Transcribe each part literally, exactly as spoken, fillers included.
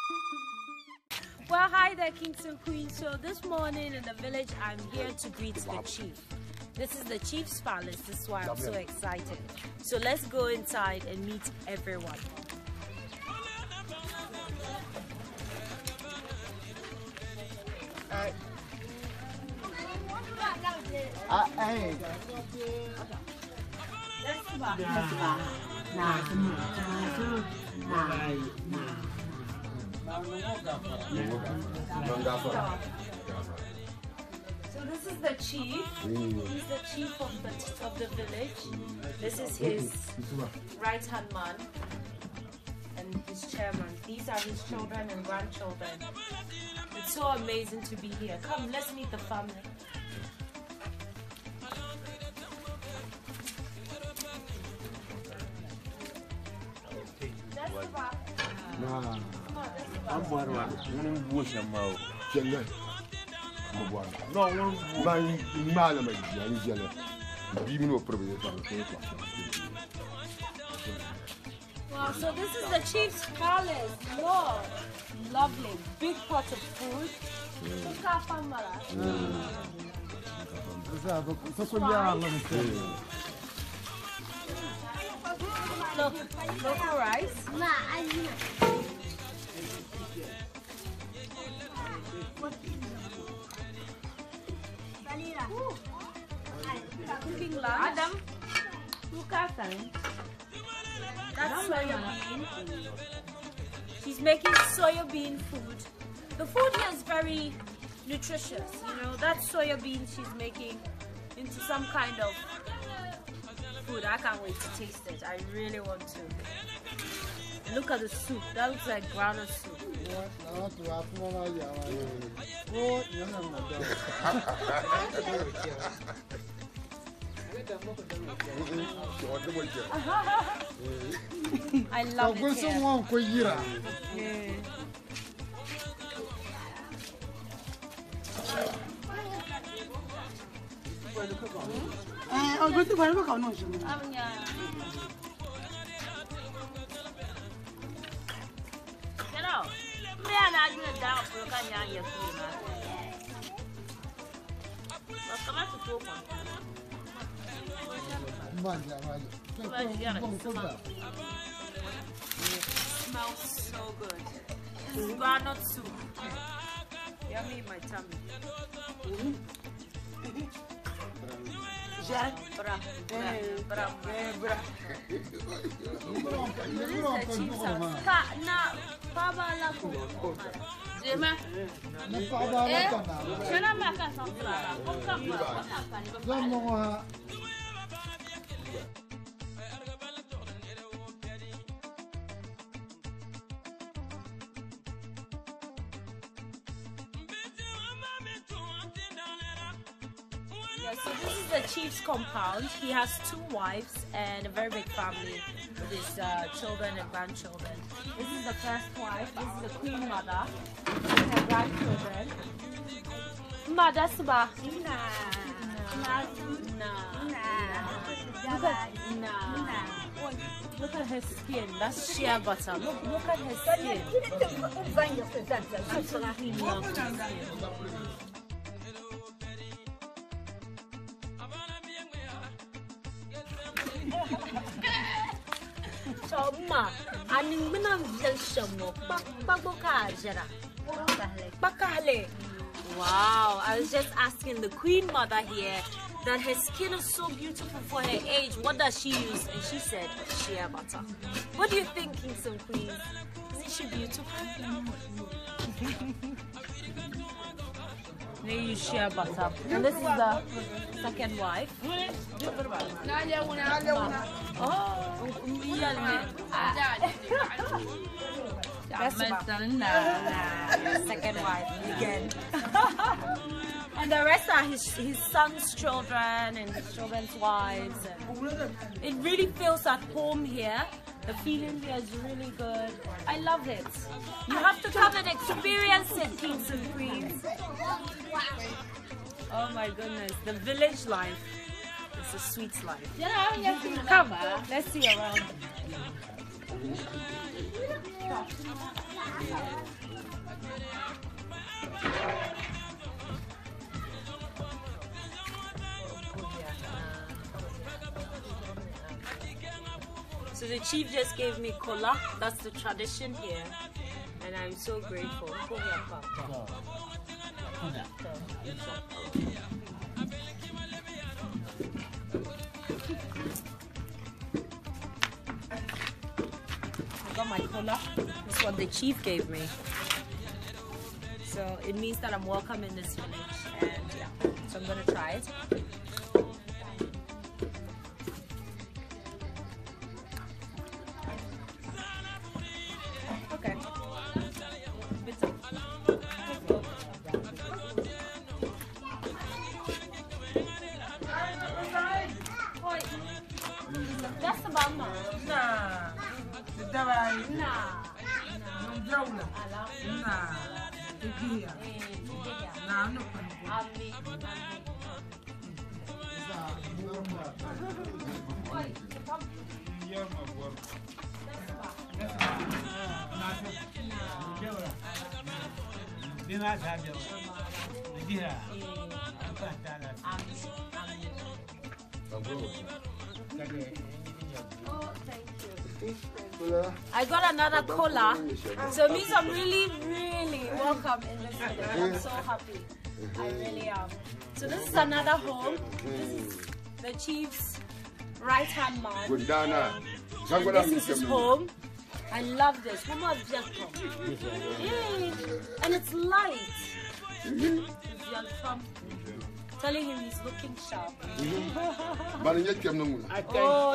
Well, hi there, kings and queens. So this morning in the village, I'm here to greet the chief. This is the chief's palace. This is why I'm so excited. So let's go inside and meet everyone. Uh, uh, hey. So this is the chief. He's the chief of the of the village. This is his right hand man and his chairman. These are his children and grandchildren. It's so amazing to be here. Come, let's meet the family. Nah, I'm born one. I'm bush and mouth. Jenga. No, one. My man, my jelly. Even no problem. Wow, so this is the chief's palace. Lord, lovely. Big pot of food. Look how Look, local rice. Cooking lunch. Adam, look at that. That's soya bean. She's making soya bean food. The food here is very nutritious. You know, that soya bean she's making into some kind of food. I can't wait to taste it. I really want to. And look at the soup. That looks like groundnut soup. I love it here. Yeah. Oh, good to go. No, no. Smells so good. This is groundnut soup. Yummy in my tummy. Jack, bra, bra, bra. This is the chief's house. Ka na baba la ko. Jema. Eh, chana ma ka san fara. Ko ka ba. Yeah, so this is the chief's compound. He has two wives and a very big family with his uh, children and grandchildren. This is the first wife. This is the queen mother with her grandchildren. Mother Suba. Nah. Nah. Nah. Look at, nah. Look at her skin. That's shea butter. Look, look at her skin. Absolutely lovely skin. So ma, aning minang vilsam mo, pagpagokajera. Bakale. Wow, I was just asking the queen mother here that her skin is so beautiful for her age. What does she use? And she said shea butter. What do you think, kings and queens? Isn't she beautiful? They use shea butter. And this is the second wife. Oh, that's second wife again. And the rest are his his son's children and his children's wives. And it really feels at home here. The feeling here is really good. I love it. You have to come and experience it, kings and queens. Oh my goodness, the village life is It's a sweet life. Yeah, Come, let's see around. So the chief just gave me cola. That's the tradition here, and I'm so grateful. I got my cola. That's what the chief gave me. So it means that I'm welcome in this village, and yeah, so I'm gonna try it. Okay. Bitter. That's about now. Nah. Nah. Nah. Nah. Nah, no. I got another cola, so it means I'm really, really welcome in this village. I'm so happy. I really am. So this is another home. This is the chief's right-hand man. And this is his home. I love this. Yeah. And it's light. Telling him he's looking sharp. Oh,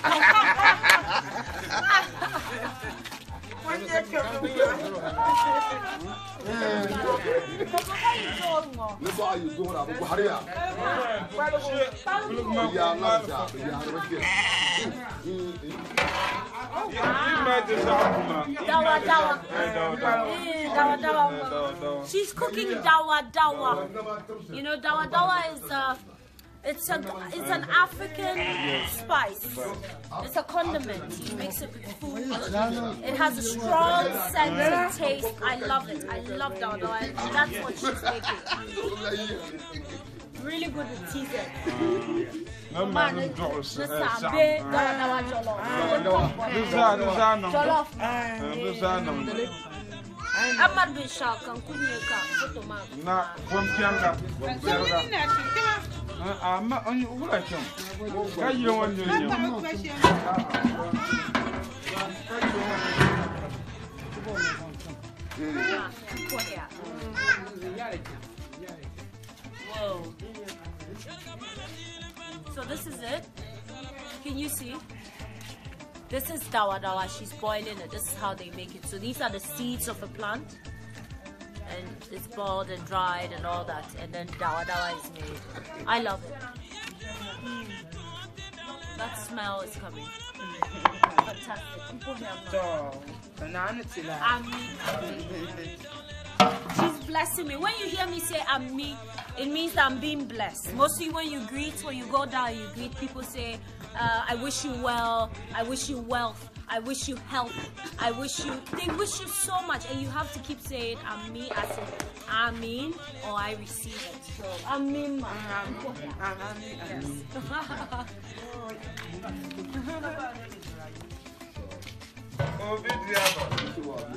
dawa dawa. Dawa dawa. She's cooking dawa dawa. You know, dawa dawa is uh, it's a it's an African spice. It's a condiment. You mix it with food. It has a strong scent and taste. I love it. I love dawa dawa. And that's what she's making. Really good with teasers. Man, this is a big dawa dawa jollof. Jollof. Ahmad bin Shah kan kunye ka photo ma. Na bompianga. Ah, ma on wula chom. Ka yi won yo yo. Whoa. So this is it. Can you see? This is dawa dawa. She's boiling it. This is how they make it. So these are the seeds of a plant, and it's boiled and dried and all that, and then dawa dawa is made. I love it. Mm. That smell is coming. Fantastic. She's blessing me. When you hear me say I'm me, it means that I'm being blessed. Mostly when you greet, when you go down, you greet, people say, uh, I wish you well, I wish you wealth, I wish you health, I wish you, they wish you so much, and you have to keep saying I'm me as in I'm mean or I receive it. So I'm mean, man. Oh,